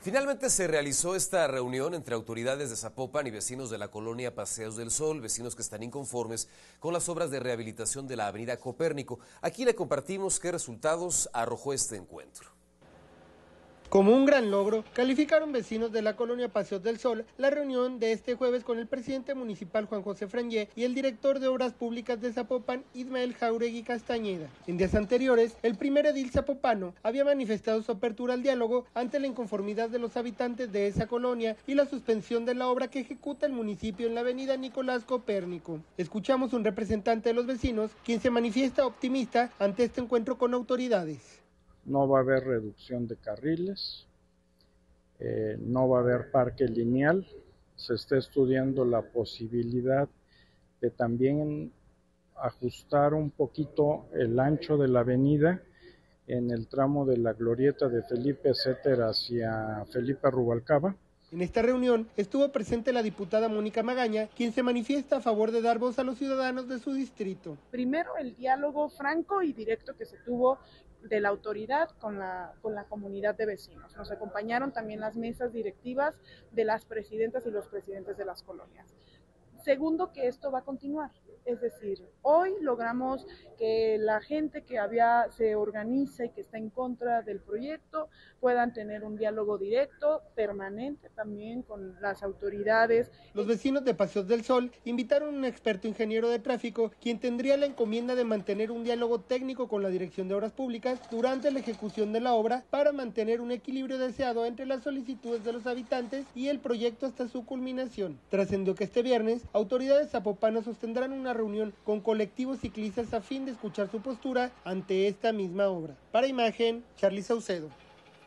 Finalmente se realizó esta reunión entre autoridades de Zapopan y vecinos de la colonia Paseos del Sol, vecinos que están inconformes con las obras de rehabilitación de la avenida Copérnico. Aquí le compartimos qué resultados arrojó este encuentro. Como un gran logro, calificaron vecinos de la colonia Paseos del Sol la reunión de este jueves con el presidente municipal Juan José Frangé y el director de Obras Públicas de Zapopan, Ismael Jáuregui Castañeda. En días anteriores, el primer edil zapopano había manifestado su apertura al diálogo ante la inconformidad de los habitantes de esa colonia y la suspensión de la obra que ejecuta el municipio en la avenida Nicolás Copérnico. Escuchamos un representante de los vecinos, quien se manifiesta optimista ante este encuentro con autoridades. No va a haber reducción de carriles, no va a haber parque lineal, se está estudiando la posibilidad de también ajustar un poquito el ancho de la avenida en el tramo de la glorieta de Felipe Setter hacia Felipe Rubalcaba. En esta reunión estuvo presente la diputada Mónica Magaña, quien se manifiesta a favor de dar voz a los ciudadanos de su distrito. Primero, el diálogo franco y directo que se tuvo de la autoridad con la comunidad de vecinos. Nos acompañaron también las mesas directivas de las presidentas y los presidentes de las colonias. Segundo, que esto va a continuar, es decir, hoy logramos que la gente que se organiza y que está en contra del proyecto puedan tener un diálogo directo, permanente también con las autoridades. Los vecinos de Paseos del Sol invitaron a un experto ingeniero de tráfico, quien tendría la encomienda de mantener un diálogo técnico con la Dirección de Obras Públicas durante la ejecución de la obra para mantener un equilibrio deseado entre las solicitudes de los habitantes y el proyecto hasta su culminación. Trascendió que este viernes, autoridades zapopanas sostendrán una reunión con colectivos ciclistas a fin de escuchar su postura ante esta misma obra. Para Imagen, Charly Saucedo.